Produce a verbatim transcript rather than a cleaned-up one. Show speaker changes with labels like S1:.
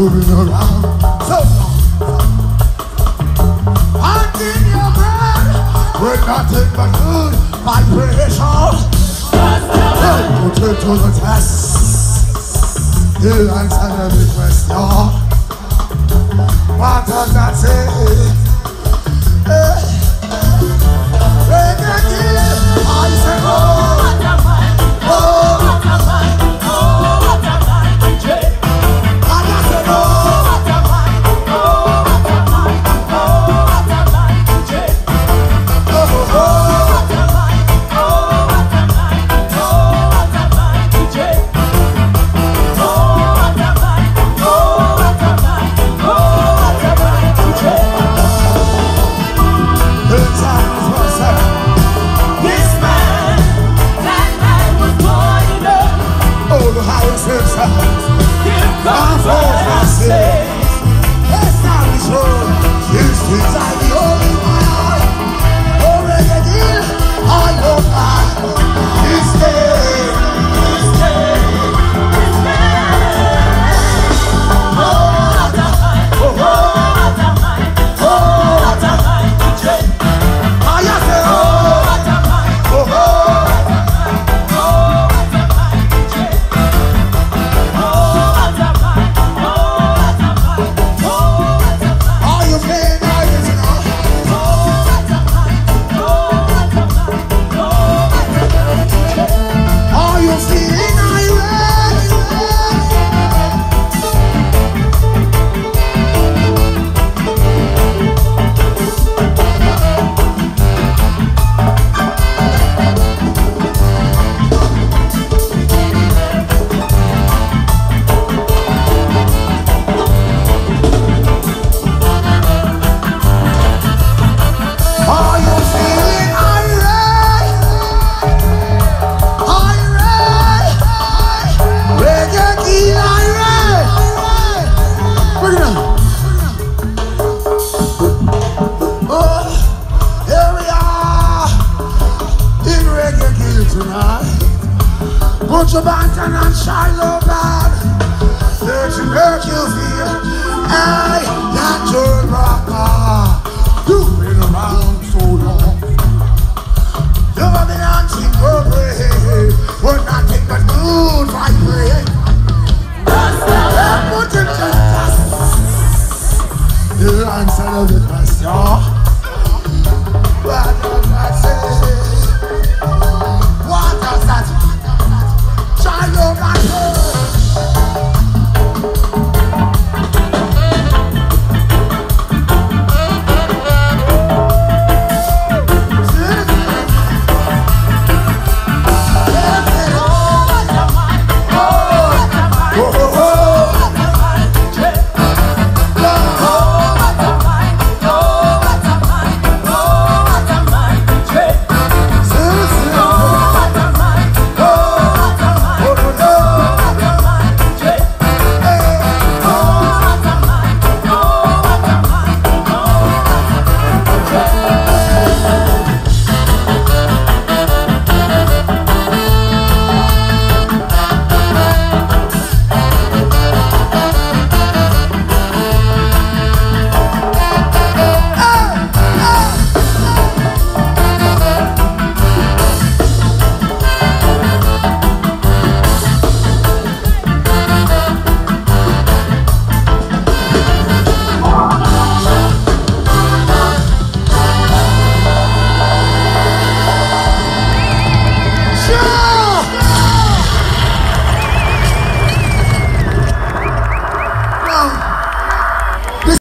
S1: moving around so long. And in your brain, we're nothing but good vibration. Put it to the test. He'll answer every question. What does that say? Hey. Reggae kill, I say oh. Oh, what a mind, oh, what a mind, D J. I say oh, what a mind, oh, what a mind, oh, what a mind, D J. Oh, oh, what a mind, oh, what a mind, oh, what a mind, D J. Oh, what a mind, oh, what a mind, oh, what a mind, D J. The time is what's up. This man, that man was born in earth. Oh, the highest himself. Give God for our sins. That's not the truth. These things are the only one. Oh, reggae deal, I know God. This day, this day, this day. Oh, what a mind, oh, what a mind, oh, what a mind, D J. I say, oh, what a mind, oh, what a mind, oh, what a mind, D J. Oh, what a mind, oh, what a mind, oh, what a mind. Are you playing right now? Oh, what a mind, oh, what a mind, oh, what a mind, D J. Are you feeling irate? Are you feeling irate? Irate? Reggae kill irate? Bring it on. Oh, here we are in Reggae Kill tonight. Put your bantan and Shiloh bad. Let you make you feel. Hey, that turn rocker. You've been around so long. You've been dancing purple